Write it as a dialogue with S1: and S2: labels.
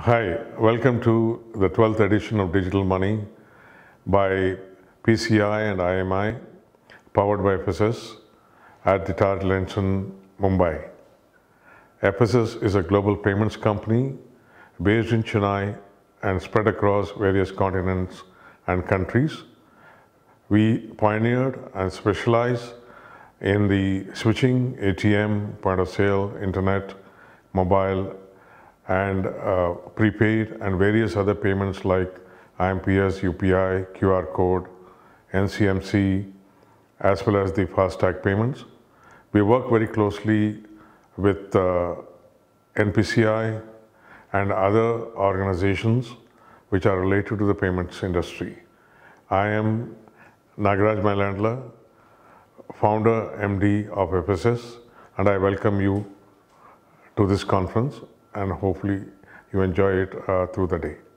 S1: Hi, welcome to the 12th edition of Digital Money by PCI and IAMAI, powered by FSS at the Taj Lenson, Mumbai. FSS is a global payments company based in Chennai and spread across various continents and countries. We pioneered and specialize in the switching, ATM, point of sale, internet, mobile, and prepaid and various other payments like IMPS, UPI, QR code, NCMC, as well as the FASTag payments. We work very closely with NPCI and other organizations which are related to the payments industry. I am Nagaraj V Mylandla, founder MD of FSS, and I welcome you to this conference, and hopefully you enjoy it through the day.